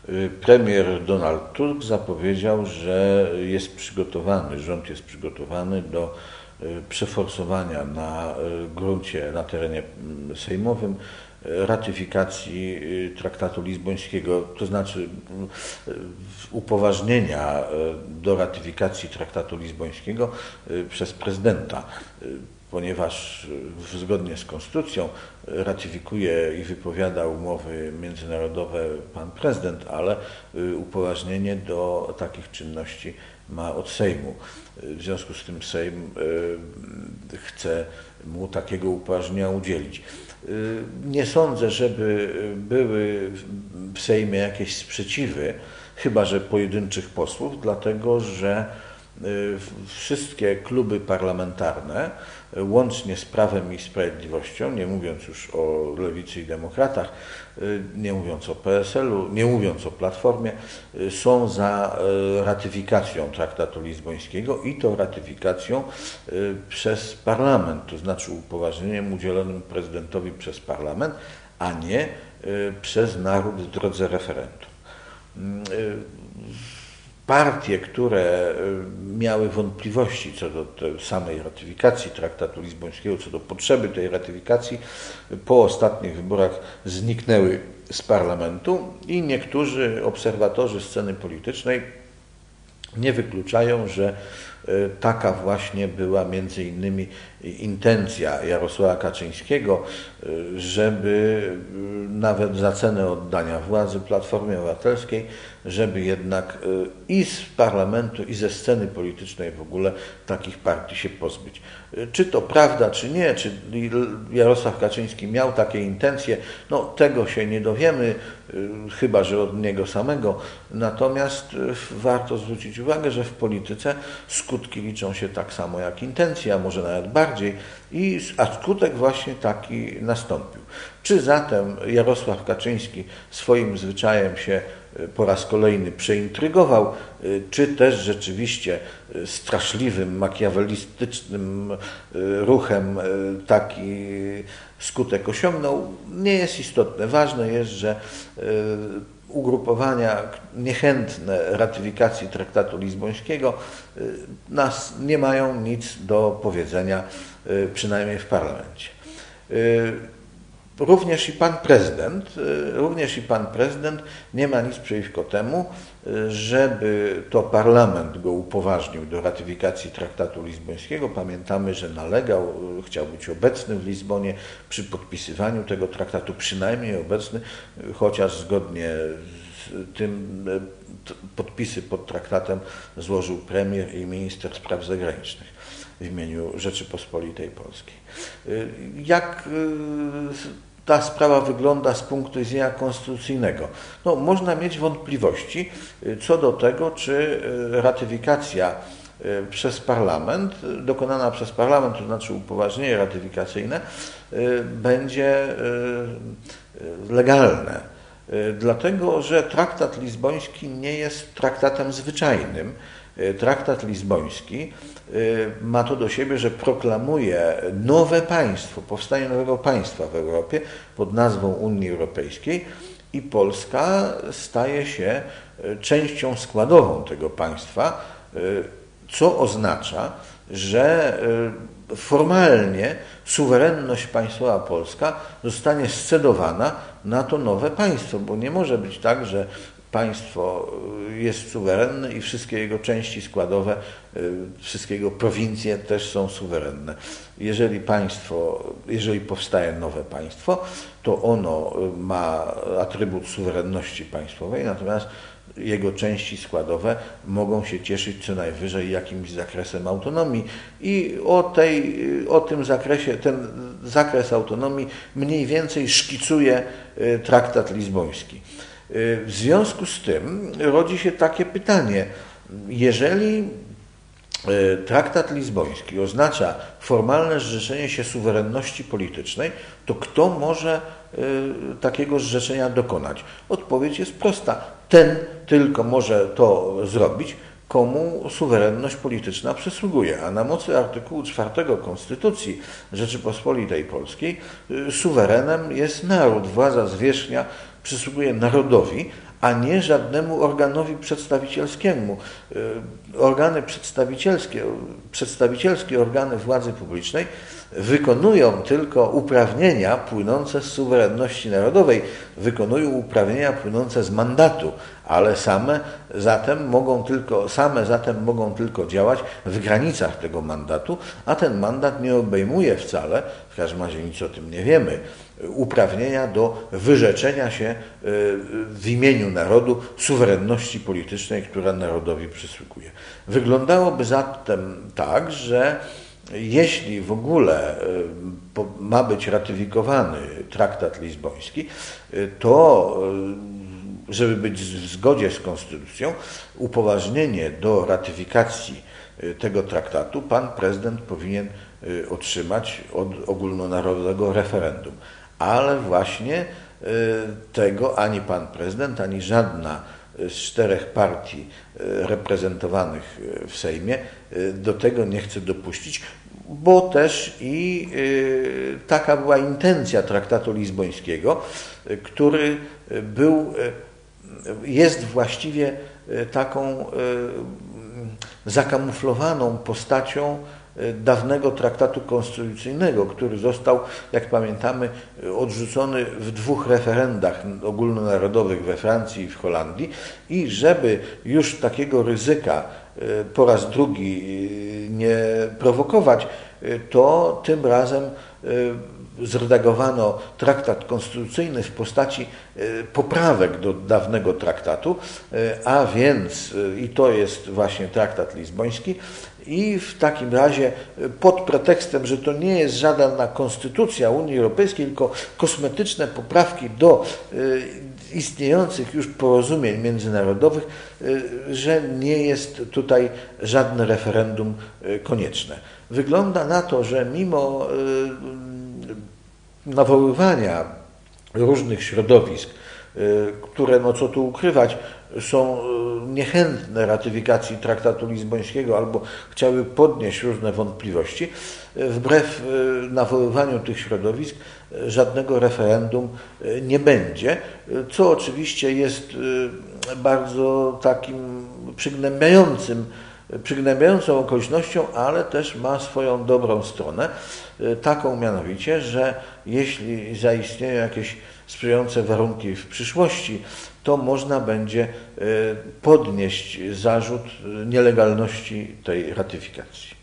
Premier Donald Tusk zapowiedział, że jest przygotowany, rząd jest przygotowany do przeforsowania na gruncie, na terenie sejmowym ratyfikacji traktatu lizbońskiego, to znaczy upoważnienia do ratyfikacji traktatu lizbońskiego przez prezydenta, ponieważ zgodnie z konstytucją ratyfikuje i wypowiada umowy międzynarodowe pan prezydent, ale upoważnienie do takich czynności ma od Sejmu. W związku z tym Sejm chce mu takiego upoważnienia udzielić. Nie sądzę, żeby były w Sejmie jakieś sprzeciwy, chyba że pojedynczych posłów, dlatego że wszystkie kluby parlamentarne, łącznie z Prawem i Sprawiedliwością, nie mówiąc już o Lewicy i Demokratach, nie mówiąc o PSL-u, nie mówiąc o Platformie, są za ratyfikacją traktatu lizbońskiego i to ratyfikacją przez parlament, to znaczy upoważnieniem udzielonym prezydentowi przez parlament, a nie przez naród w drodze referendum. Partie, które miały wątpliwości co do samej ratyfikacji traktatu lizbońskiego, co do potrzeby tej ratyfikacji, po ostatnich wyborach zniknęły z parlamentu i niektórzy obserwatorzy sceny politycznej nie wykluczają, że taka właśnie była między innymi intencja Jarosława Kaczyńskiego, żeby nawet za cenę oddania władzy Platformie Obywatelskiej, żeby jednak i z parlamentu, i ze sceny politycznej w ogóle takich partii się pozbyć. Czy to prawda, czy nie, czy Jarosław Kaczyński miał takie intencje, no tego się nie dowiemy, chyba że od niego samego. Natomiast warto zwrócić uwagę, że w polityce skutki liczą się tak samo jak intencje, a może nawet bardziej, a skutek właśnie taki nastąpił. Czy zatem Jarosław Kaczyński swoim zwyczajem się po raz kolejny przeintrygował, czy też rzeczywiście straszliwym, makiawelistycznym ruchem taki skutek osiągnął, nie jest istotne. Ważne jest, że ugrupowania niechętne ratyfikacji traktatu lizbońskiego nie mają nic do powiedzenia, przynajmniej w parlamencie. Również i pan prezydent nie ma nic przeciwko temu, żeby to parlament go upoważnił do ratyfikacji traktatu lizbońskiego. Pamiętamy, że nalegał, chciał być obecny w Lizbonie przy podpisywaniu tego traktatu, przynajmniej obecny, chociaż zgodnie z tym podpisy pod traktatem złożył premier i minister spraw zagranicznych w imieniu Rzeczypospolitej Polskiej. Jak ta sprawa wygląda z punktu widzenia konstytucyjnego? No, można mieć wątpliwości co do tego, czy ratyfikacja przez parlament, dokonana przez parlament, to znaczy upoważnienie ratyfikacyjne, będzie legalne. Dlatego, że traktat lizboński nie jest traktatem zwyczajnym. Traktat lizboński ma to do siebie, że proklamuje nowe państwo, powstanie nowego państwa w Europie pod nazwą Unii Europejskiej i Polska staje się częścią składową tego państwa, co oznacza, że formalnie suwerenność państwowa polska zostanie scedowana na to nowe państwo, bo nie może być tak, że państwo jest suwerenne i wszystkie jego części składowe, wszystkie jego prowincje też są suwerenne. Jeżeli powstaje nowe państwo, to ono ma atrybut suwerenności państwowej, natomiast jego części składowe mogą się cieszyć co najwyżej jakimś zakresem autonomii i o tym zakresie, ten zakres autonomii mniej więcej szkicuje traktat lizboński. W związku z tym rodzi się takie pytanie, jeżeli traktat lizboński oznacza formalne zrzeczenie się suwerenności politycznej, to kto może takiego zrzeczenia dokonać? Odpowiedź jest prosta. Ten tylko może to zrobić, komu suwerenność polityczna przysługuje. A na mocy artykułu 4 Konstytucji Rzeczypospolitej Polskiej suwerenem jest naród. Władza zwierzchnia przysługuje narodowi, a nie żadnemu organowi przedstawicielskiemu. Organy przedstawicielskie organy władzy publicznej wykonują tylko uprawnienia płynące z suwerenności narodowej, wykonują uprawnienia płynące z mandatu, ale same zatem mogą tylko działać w granicach tego mandatu, a ten mandat nie obejmuje wcale, w każdym razie nic o tym nie wiemy, uprawnienia do wyrzeczenia się w imieniu narodu suwerenności politycznej, która narodowi przysługuje. Wyglądałoby zatem tak, że jeśli w ogóle ma być ratyfikowany traktat lizboński, to żeby być w zgodzie z konstytucją, upoważnienie do ratyfikacji tego traktatu pan prezydent powinien otrzymać od ogólnonarodowego referendum. Ale właśnie tego ani pan prezydent, ani żadna z 4 partii reprezentowanych w Sejmie do tego nie chce dopuścić, bo też i taka była intencja traktatu lizbońskiego, który jest właściwie taką zakamuflowaną postacią dawnego traktatu konstytucyjnego, który został, jak pamiętamy, odrzucony w 2 referendach ogólnonarodowych we Francji i w Holandii i żeby już takiego ryzyka po raz drugi nie prowokować, to tym razem zredagowano traktat konstytucyjny w postaci poprawek do dawnego traktatu, a więc i to jest właśnie traktat lizboński, i w takim razie pod pretekstem, że to nie jest żadna konstytucja Unii Europejskiej, tylko kosmetyczne poprawki do istniejących już porozumień międzynarodowych, że nie jest tutaj żadne referendum konieczne. Wygląda na to, że mimo nawoływania różnych środowisk, które, no co tu ukrywać, są niechętne ratyfikacji traktatu lizbońskiego albo chciały podnieść różne wątpliwości, wbrew nawoływaniu tych środowisk żadnego referendum nie będzie, co oczywiście jest bardzo takim przygnębiającą okolicznością, ale też ma swoją dobrą stronę, taką mianowicie, że jeśli zaistnieją jakieś sprzyjające warunki w przyszłości, to można będzie podnieść zarzut nielegalności tej ratyfikacji.